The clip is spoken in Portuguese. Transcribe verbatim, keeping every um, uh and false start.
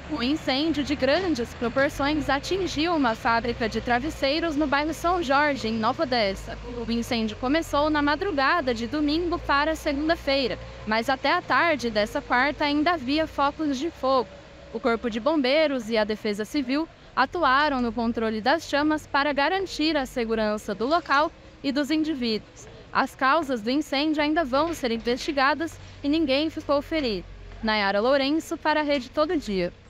Um incêndio de grandes proporções atingiu uma fábrica de travesseiros no bairro São Jorge, em Nova Odessa. O incêndio começou na madrugada de domingo para segunda-feira, mas até a tarde dessa quarta ainda havia focos de fogo. O Corpo de Bombeiros e a Defesa Civil atuaram no controle das chamas para garantir a segurança do local e dos indivíduos. As causas do incêndio ainda vão ser investigadas e ninguém ficou ferido. Nayara Lourenço para a Rede Todo Dia.